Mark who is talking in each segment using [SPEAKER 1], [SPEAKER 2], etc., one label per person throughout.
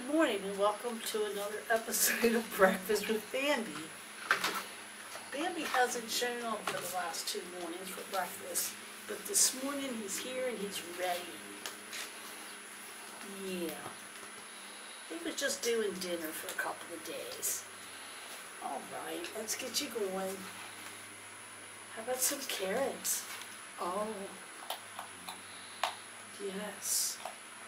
[SPEAKER 1] Good morning and welcome to another episode of Breakfast with Bambi. Bambi hasn't shown up for the last 2 mornings for breakfast, but this morning he's here and he's ready. Yeah. He was just doing dinner for a couple of days. Alright, let's get you going. How about some carrots? Oh. Yes.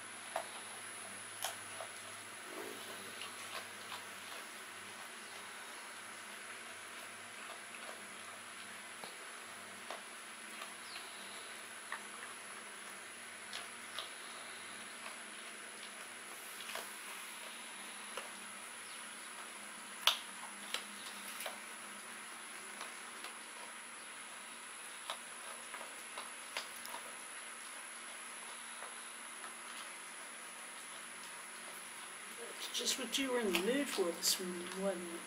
[SPEAKER 1] It's just what you were in the mood for this morning, wasn't it?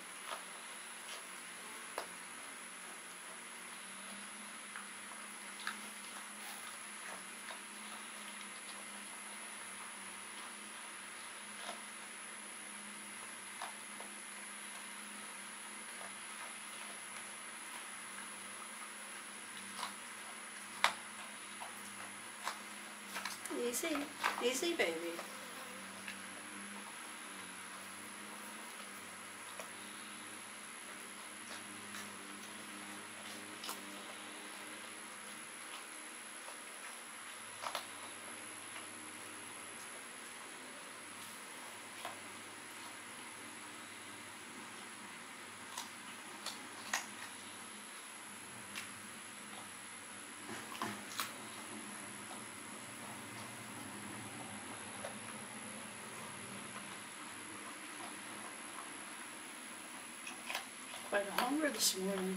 [SPEAKER 1] Easy, easy, baby. Quite hungry this morning.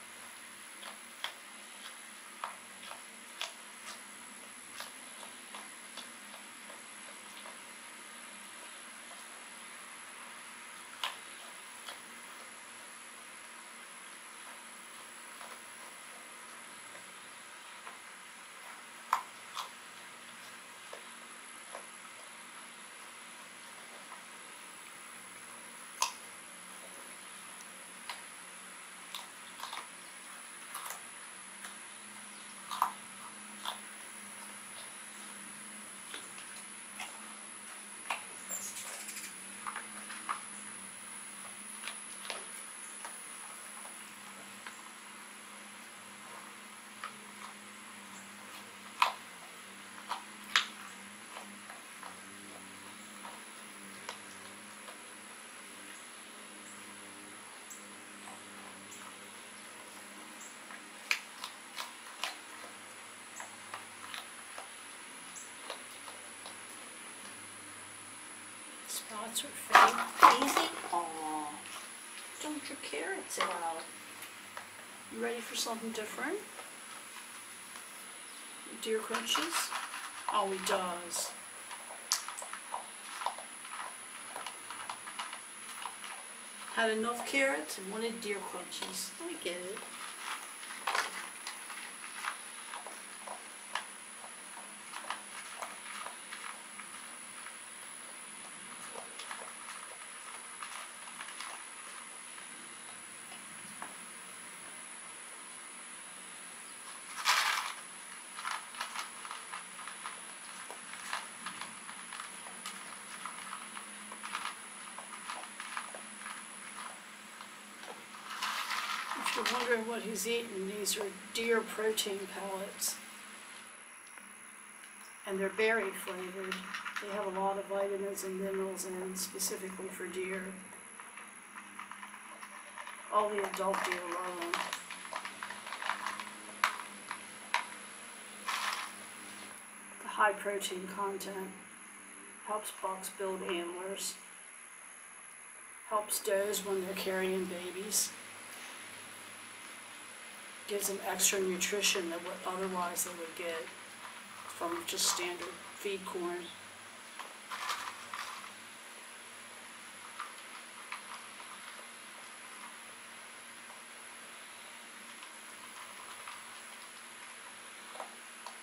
[SPEAKER 1] Spots are fade. Easy. Aww. Don't your carrots out. You ready for something different? Deer crunches? Oh, he does. Had enough carrots and wanted deer crunches. I get it. If you're wondering what he's eating, these are deer protein pellets. And they're berry flavored. They have a lot of vitamins and minerals in, specifically for deer. All the adult deer love them. The high protein content helps bucks build antlers. Helps does when they're carrying babies. Gives them extra nutrition than what otherwise they would get from just standard feed corn.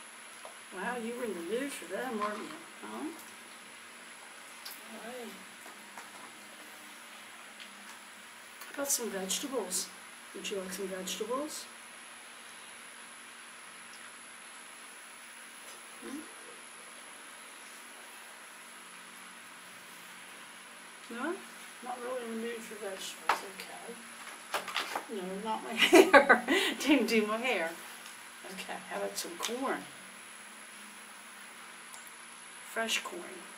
[SPEAKER 1] Wow, you were in the mood for them, weren't you? Huh? All right. cut some vegetables. Would you like some vegetables? No? Not really in the mood for vegetables, okay. No, not my hair. Didn't do my hair. Okay, how about some corn? Fresh corn.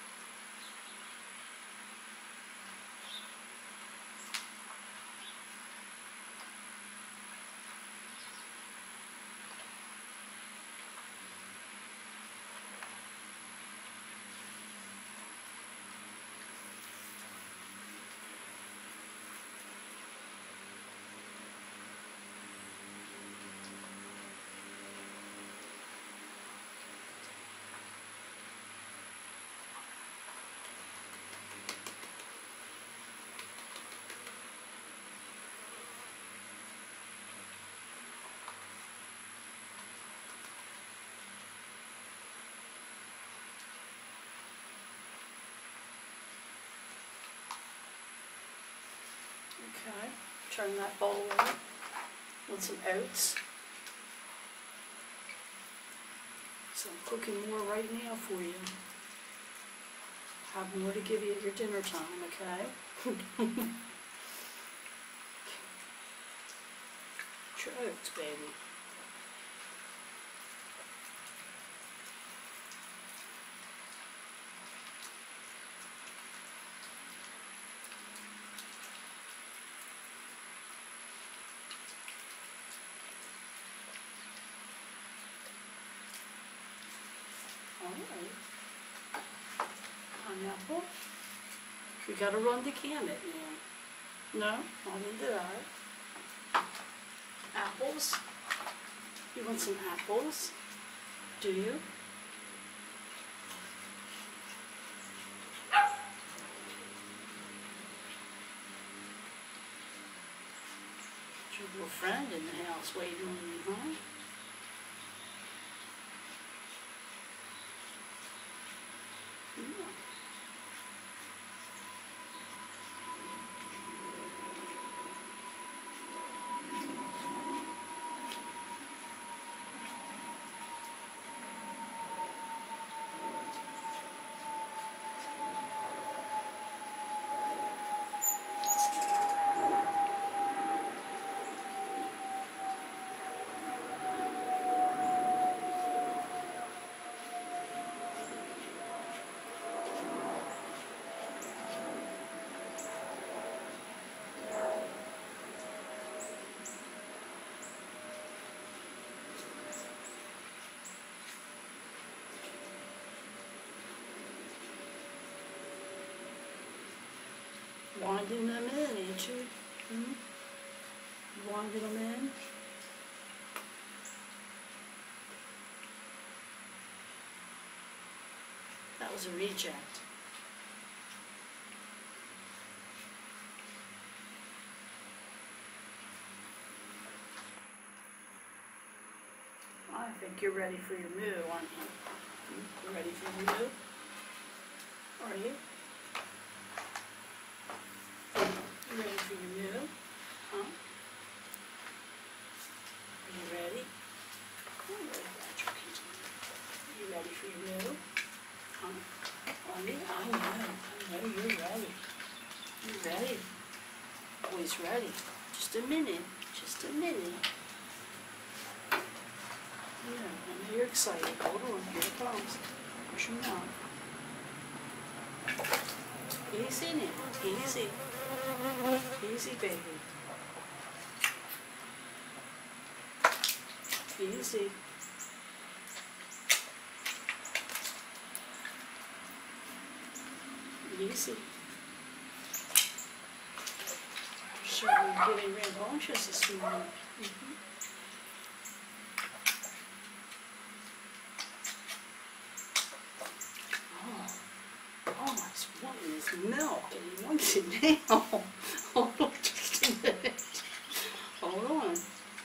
[SPEAKER 1] Okay, turn that bowl over with some oats. So I'm cooking more right now for you. Have more to give you at your dinner time, okay? Get your oats, baby. Alright. Pineapple. We gotta run the gamut now. No? Not into that. Apples. You want some apples? Do you? Got your little friend in the house waiting on you, huh? Winding them in, ain't you? Winding them in. That was a reject. I think you're ready for your moo, aren't you? You ready for your moo? Are you? You ready for your moo? Huh? Are you ready? I'm really glad you're continuing. You ready for your moo? Huh? Are you? I know you're ready. You're ready. Always ready. Just a minute. Just a minute. Yeah, I know you're excited. Hold on, here it comes. Push them out. Easy now. Easy. Easy, baby. Easy. Easy. Sure, we're getting rambunctious this morning. Milk, and he wants it now. Hold on just a minute. Hold on.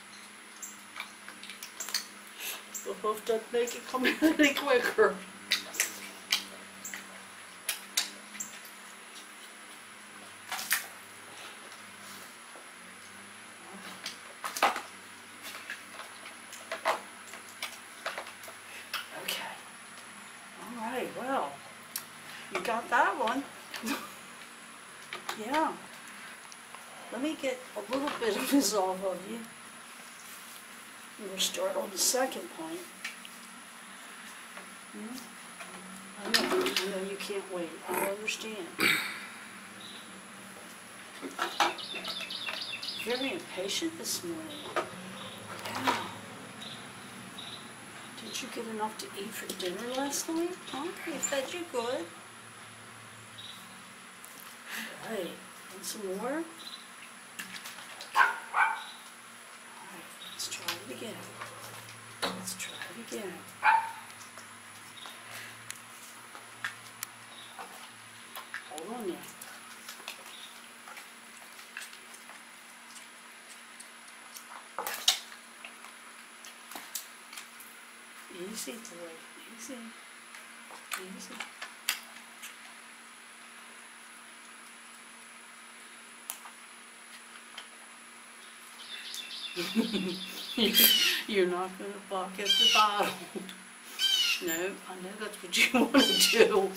[SPEAKER 1] We'll have to make it come out any quicker. right, well, you got that one. Yeah. Let me get a little bit of this off of you. I'm going to start on the second point. I know you can't wait. I understand. Very impatient this morning. Yeah. Did you get enough to eat for dinner last night? Huh? They fed you good. Right. Want some more? Alright, let's try it again. Let's try it again. Hold on there. Easy, boy. Easy. Easy. You're not going to balk at the bottom. No, I know that's what you want to do.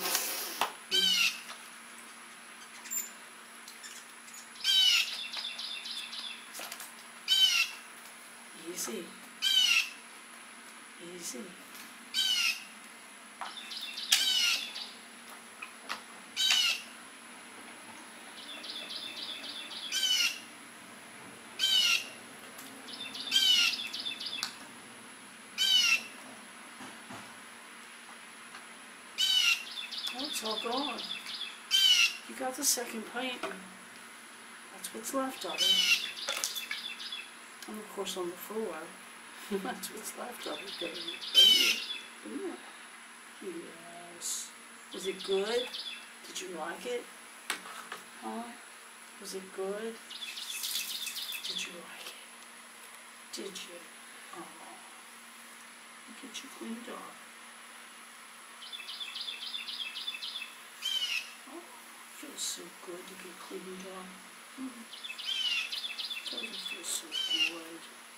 [SPEAKER 1] Easy. Easy. Oh, it's all gone. You got the second pint. That's what's left of it. And of course on the floor. That's what's left of it, baby. Yeah. Yes. Was it good? Did you like it? Huh? Was it good? Did you like it? Did you? Oh. I'll get you cleaned up. Oh, feels so good to get cleaned up. Doesn't feel so good.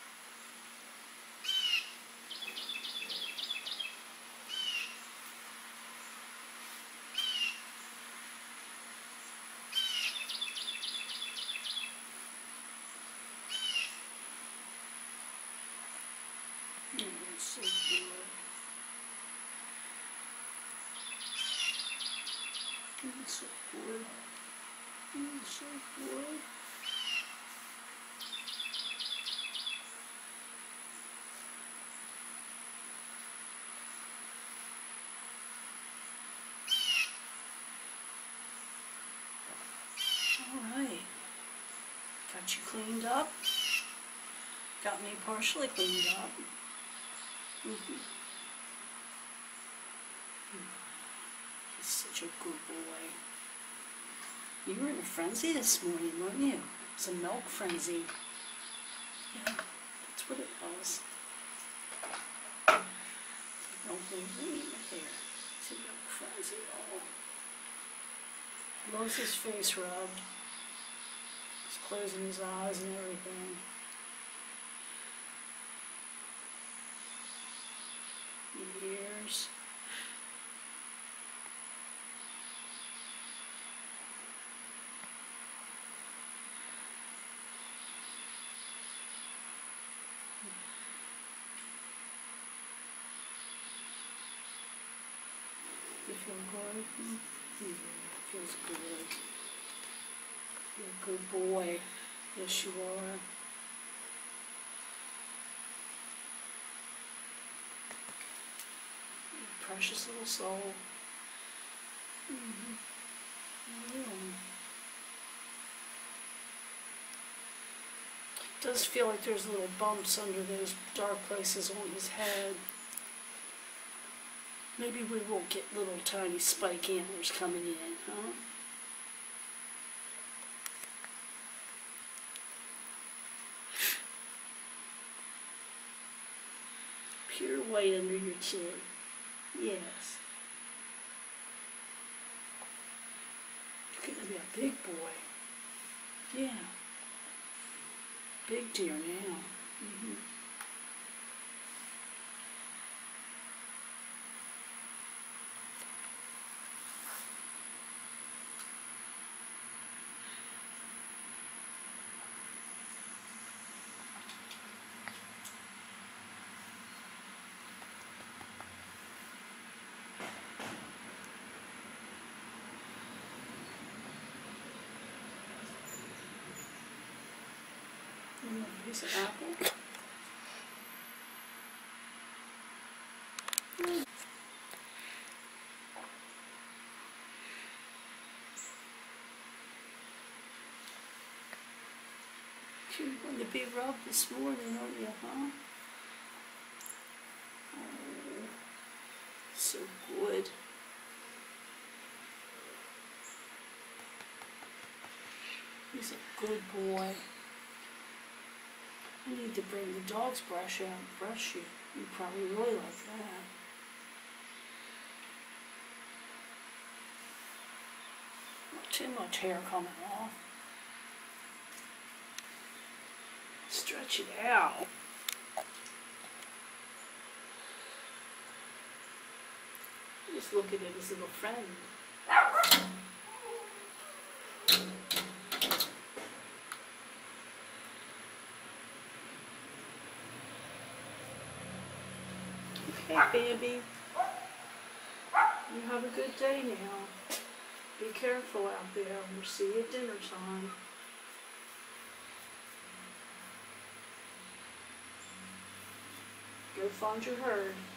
[SPEAKER 1] So good. So good. So good. All right. Got you cleaned up. Got me partially cleaned up. He's such a good boy. You were in a frenzy this morning, weren't you? It was a milk frenzy. Yeah, that's what it was. Don't believe me here. It's a milk frenzy. Oh. Loves his face rubbed. He's closing his eyes and everything. Ears. You feel good? Feels good. You're a good boy. Yes, you are. Precious little soul. Yeah. It does feel like there's little bumps under those dark places on his head. Maybe we won't get little tiny spike antlers coming in, huh? Pure white under your chin. Yes. You're going to be a big boy. Yeah. Big deer now. Here's an apple. You're going to be rubbed this morning, aren't you, huh? Oh, so good. He's a good boy. I need to bring the dog's brush out and brush you. You probably really like that. Not too much hair coming off. Stretch it out. Just look at it as a little friend. Okay, Bambi. You have a good day now. Be careful out there. We'll see you at dinner time. Go find your herd.